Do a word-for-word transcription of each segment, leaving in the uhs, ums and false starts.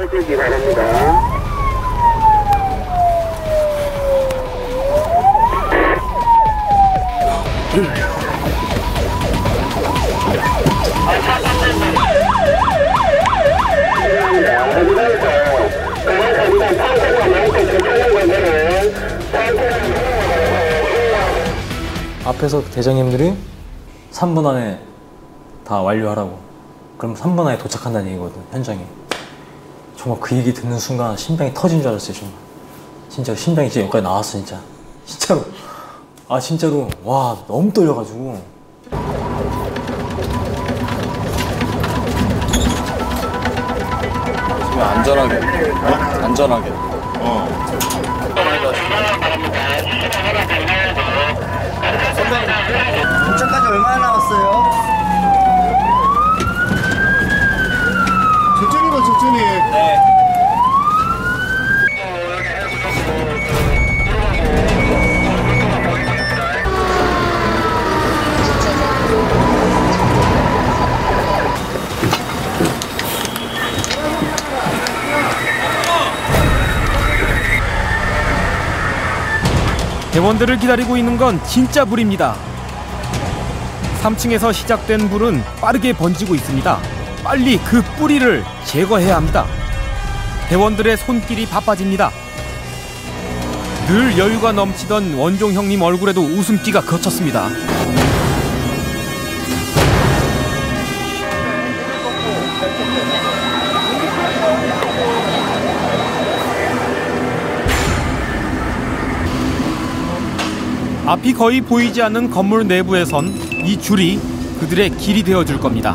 하시기 바랍니다. 앞에서 대장님들이 삼 분 안에 다 완료하라고. 그럼 삼 분 안에 도착한다는 얘기거든, 현장에. 정말 그 얘기 듣는 순간 심장이 터진 줄 알았어요, 정말. 진짜 심장이 진짜 여기까지 나왔어, 진짜. 진짜로. 아, 진짜로. 와, 너무 떨려가지고. 지금 안전하게. 어? 안전하게. 어. 도착까지 얼마나 남았어요? 천천히 봐, 천천히. 네. 대원들을 기다리고 있는 건 진짜 불입니다. 삼 층에서 시작된 불은 빠르게 번지고 있습니다. 빨리 그 뿌리를 제거해야 합니다. 대원들의 손길이 바빠집니다. 늘 여유가 넘치던 원종 형님 얼굴에도 웃음기가 걷혔습니다. 앞이 거의 보이지 않는 건물 내부에선 이 줄이 그들의 길이 되어줄 겁니다.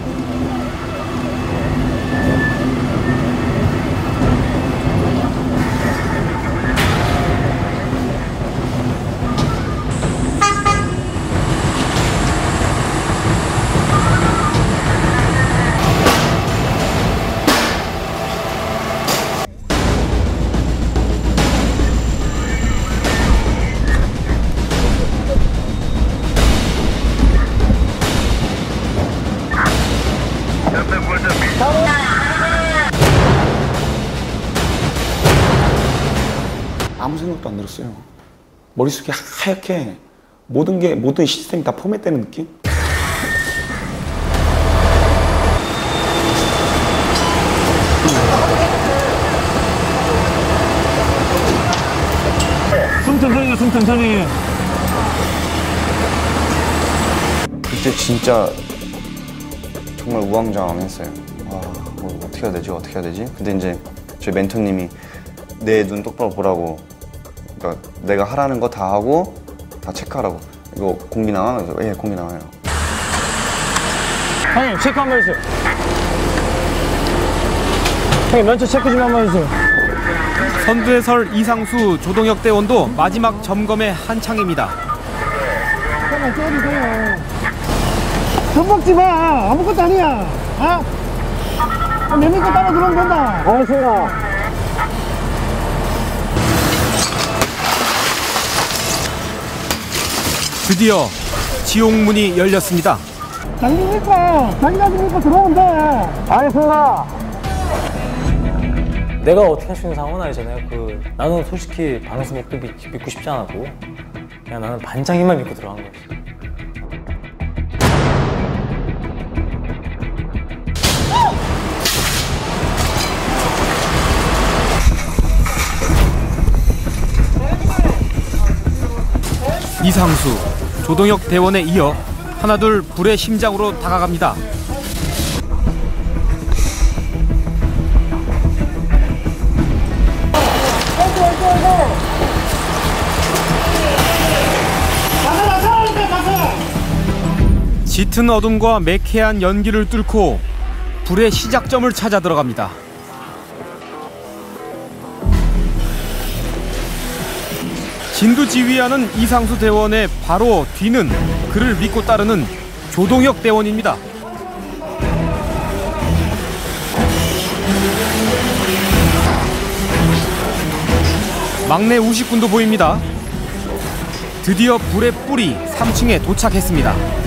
아무 생각도 안 들었어요. 머릿속이 하얗게 모든 게, 모든 시스템이 다 포맷되는 느낌? 숨 천천히, 숨 천천히. 그때 진짜 정말 우왕좌왕했어요. 아, 뭐 어떻게 해야 되지? 어떻게 해야 되지? 근데 이제 저희 멘토님이 내 눈 똑바로 보라고. 그러니까 내가 하라는 거 다 하고 다 체크하라고. 이거 공기 나와? 그래서 예, 공기 나와요. 형님, 체크 한번 해주세요. 형님, 런처 체크 좀 한번 해주세요. 선두에 설 이상수, 조동혁 대원도 마지막 점검에 한창입니다. 형님, 쪄주세요. 겁먹지 마. 아무것도 아니야. 어? 내 믿고 따라 들어오면 된다. 알았습니다. 드디어 지옥문이 열렸습니다. 장기니까 장기까지 믿고 들어오면 돼. 알겠습니다. 내가 어떻게 할 수 있는 상황은 아니잖아요. 그, 나는 솔직히 방수복도 믿고 싶지 않았고, 그냥 나는 반장님만 믿고 들어간 거였어. 이상수, 조동혁 대원에 이어 하나둘 불의 심장으로 다가갑니다. 짙은 어둠과 매캐한 연기를 뚫고 불의 시작점을 찾아 들어갑니다. 진두지휘하는 이상수 대원의 바로 뒤는 그를 믿고 따르는 조동혁 대원입니다. 막내 우식군도 보입니다. 드디어 불의 뿌리 삼 층에 도착했습니다.